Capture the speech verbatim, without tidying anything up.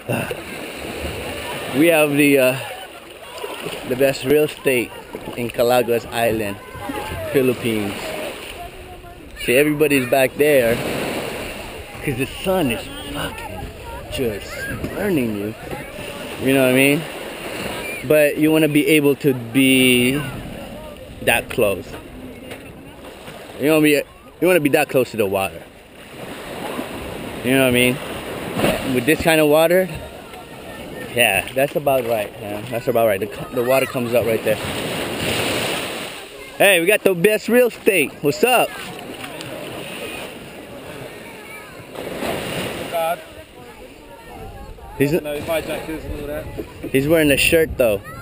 We have the uh, the best real estate in Calaguas Island, Philippines. See, everybody's back there because the sun is fucking just burning you. You know what I mean? But you want to be able to be that close. You want to be you want to be that close to the water. You know what I mean? With this kind of water, yeah, that's about right, man. That's about right. The, the water comes up right there. Hey, we got the best real estate. What's up? He's, he's wearing a shirt though.